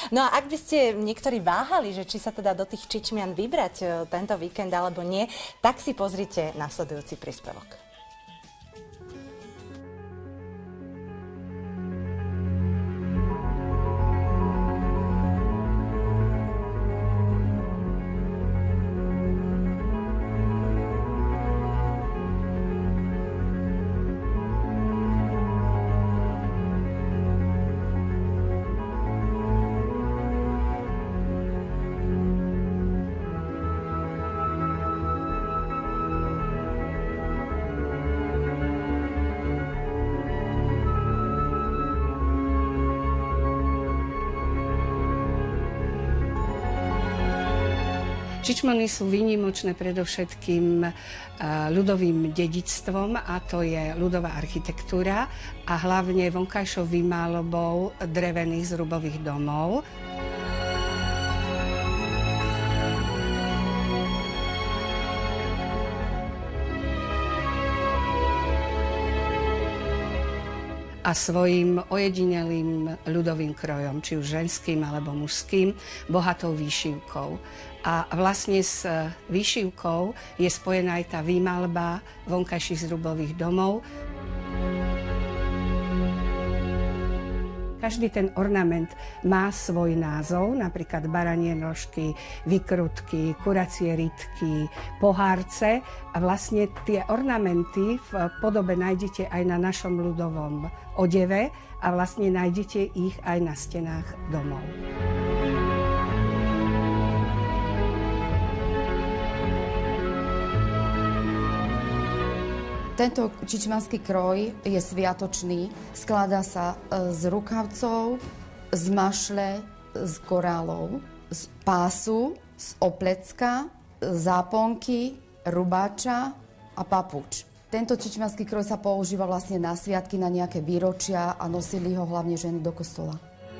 No a ak by ste niektorí váhali, že či sa teda do tých Čičmian vybrať tento víkend alebo nie, tak si pozrite nasledujúci príspevok. Čičmany sú výnimočné predovšetkým ľudovým dedičstvom, a to je ľudová architektúra a hlavne vonkajšou výmalbou drevených zrubových domov. A svojím ojedinelým ľudovým krojom, či už ženským alebo mužským, bohatou výšivkou. A vlastne s výšivkou je spojená aj tá výmalba vonkajších zrubových domov. Každý ten ornament má svoj názov, napríklad baranie nožky, vykrutky, kuracie rytky, pohárce. A vlastne tie ornamenty v podobe nájdete aj na našom ľudovom odeve a vlastne nájdete ich aj na stenách domov. Tento čičmanský kroj je sviatočný, skladá sa z rukavcov, z mašle, z korálov, z pásu, z oplecka, záponky, rubáča a papuč. Tento čičmanský kroj sa používa vlastne na sviatky, na nejaké výročia a nosili ho hlavne ženy do kostola.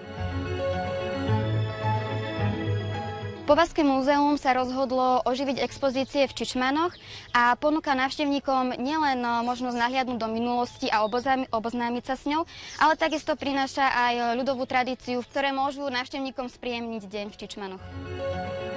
Povazské múzeum sa rozhodlo oživiť expozície v Čičmanoch a ponúka návštevníkom nielen možnosť nahliadnúť do minulosti a oboznámiť sa s ňou, ale takisto prináša aj ľudovú tradíciu, v ktorej môžu návštevníkom spríjemniť deň v Čičmanoch.